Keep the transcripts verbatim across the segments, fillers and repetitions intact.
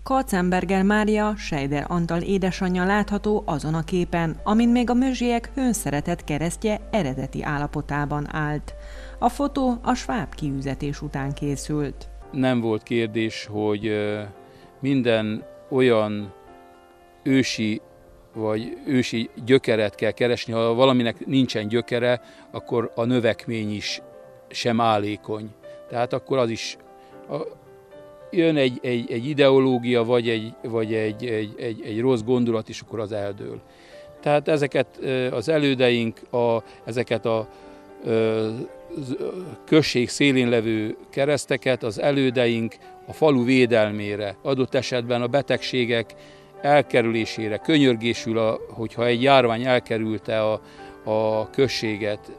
Katzenberger Mária, Scheider Antal édesanyja látható azon a képen, amin még a Mözsiek hőnszeretett keresztje eredeti állapotában állt. A fotó a sváb kiüzetés után készült. Nem volt kérdés, hogy minden olyan ősi vagy ősi gyökeret kell keresni. Ha valaminek nincsen gyökere, akkor a növekmény is sem állékony. Tehát akkor az is a, jön egy, egy, egy ideológia, vagy, egy, vagy egy, egy, egy, egy rossz gondolat, és akkor az eldől. Tehát ezeket az elődeink, a, ezeket a, a község szélén levő kereszteket az elődeink a falu védelmére, adott esetben a betegségek elkerülésére, könyörgésül, a, hogyha egy járvány elkerülte a, a községet,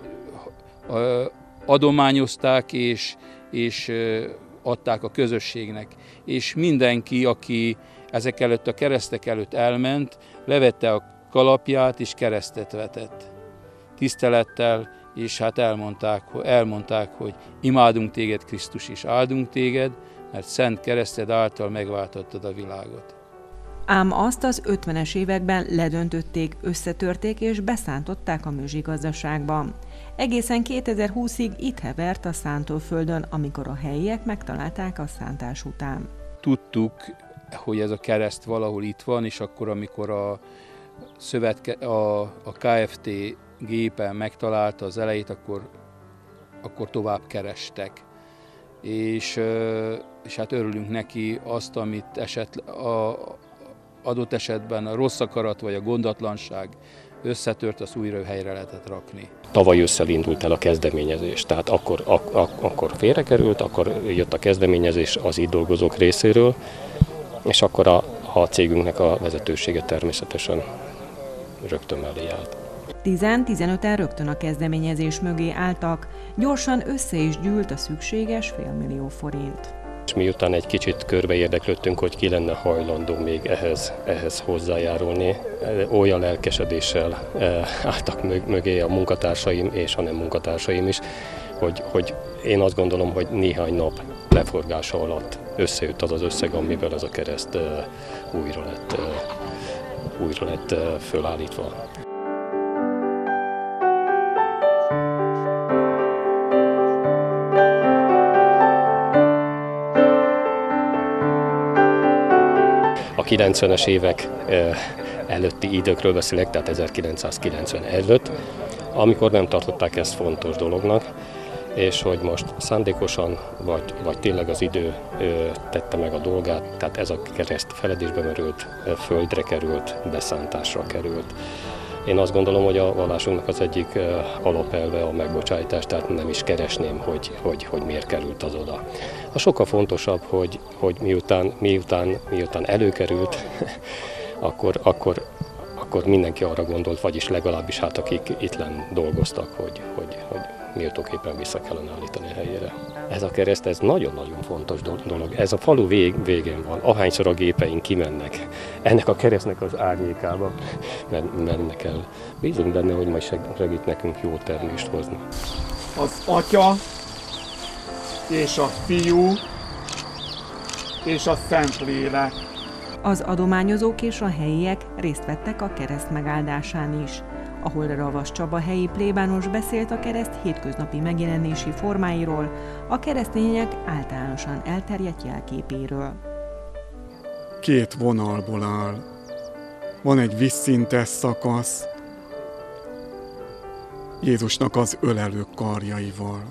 adományozták és, és adták a közösségnek. És mindenki, aki ezek előtt a keresztek előtt elment, levette a kalapját és keresztet vetett. Tisztelettel, és hát elmondták, elmondták, hogy imádunk téged, Krisztus, és áldunk téged, mert szent kereszted által megváltottad a világot. Ám azt az ötvenes években ledöntötték, összetörték és beszántották a Mözsi gazdaságba. Egészen kétezer-húszig itt hevert a szántóföldön, amikor a helyiek megtalálták a szántás után. Tudtuk, hogy ez a kereszt valahol itt van, és akkor, amikor a, szövetke, a, a ká ef té gépen megtalálta az elejét, akkor, akkor tovább kerestek. És, és hát örülünk neki azt, amit esetleg a, adott esetben a rossz akarat vagy a gondatlanság összetört, azt újra helyre lehetett rakni. Tavaly ősszel indult el a kezdeményezés, tehát akkor, ak, ak, akkor félrekerült, akkor jött a kezdeményezés az itt dolgozók részéről, és akkor a, a cégünknek a vezetősége természetesen rögtön mellé állt. tíz-tizenöten rögtön a kezdeményezés mögé álltak, gyorsan össze is gyűlt a szükséges félmillió forint. És miután egy kicsit körbe érdeklődtünk, hogy ki lenne hajlandó még ehhez, ehhez hozzájárulni, olyan lelkesedéssel álltak mögé a munkatársaim és a nem munkatársaim is, hogy, hogy én azt gondolom, hogy néhány nap leforgása alatt összejött az az összeg, amivel ez a kereszt újra lett, újra lett fölállítva. A kilencvenes évek előtti időkről beszélek, tehát ezerkilencszázkilencven előtt, amikor nem tartották ezt fontos dolognak, és hogy most szándékosan, vagy, vagy tényleg az idő tette meg a dolgát, tehát ez a kereszt feledésbe merült, földre került, beszántásra került. Én azt gondolom, hogy a vallásunknak az egyik alapelve a megbocsájtás, tehát nem is keresném, hogy, hogy, hogy miért került az oda. A sokkal fontosabb, hogy, hogy miután, miután, miután előkerült, akkor, akkor, akkor mindenki arra gondolt, vagyis legalábbis hát akik itt lenn dolgoztak, hogy, hogy, hogy méltóképpen vissza kellene állítani a helyére. Ez a kereszt, ez nagyon-nagyon fontos dolog. Ez a falu vég, végén van. Ahányszor a gépeink kimennek, ennek a keresztnek az árnyékába mennek el. Bízunk benne, hogy majd segít nekünk jó termést hozni. Az Atya és a Fiú és a Szentlélek. Az adományozók és a helyiek részt vettek a kereszt megáldásán is, ahol Ravas Csaba helyi plébános beszélt a kereszt hétköznapi megjelenési formáiról, a keresztények általánosan elterjedt jelképéről. Két vonalból áll. Van egy vízszintes szakasz, Jézusnak az ölelő karjaival.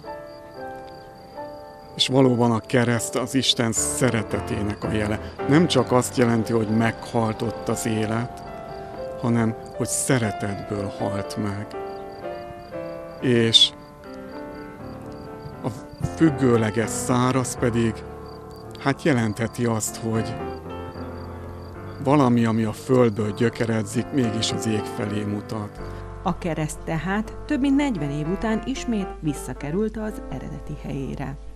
És valóban a kereszt az Isten szeretetének a jele. Nem csak azt jelenti, hogy meghalt ott az élet, hanem hogy szeretetből halt meg. És a függőleges száraz pedig hát jelentheti azt, hogy valami, ami a földből gyökeredzik, mégis az ég felé mutat. A kereszt tehát több mint negyven év után ismét visszakerült az eredeti helyére.